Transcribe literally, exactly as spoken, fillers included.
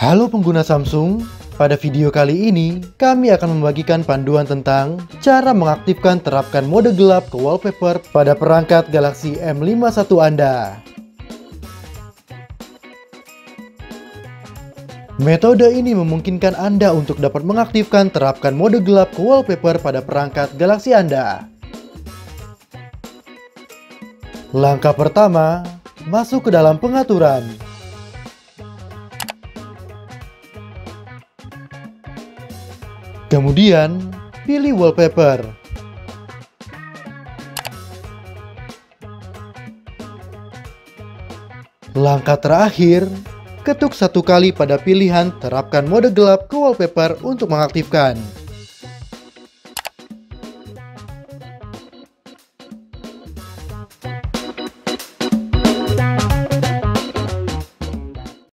Halo pengguna Samsung, pada video kali ini kami akan membagikan panduan tentang cara mengaktifkan terapkan mode gelap ke wallpaper pada perangkat Galaxy M lima puluh satu Anda. Metode ini memungkinkan Anda untuk dapat mengaktifkan terapkan mode gelap ke wallpaper pada perangkat Galaxy Anda. Langkah pertama, masuk ke dalam pengaturan. Kemudian, pilih wallpaper. Langkah terakhir, ketuk satu kali pada pilihan terapkan mode gelap ke wallpaper untuk mengaktifkan.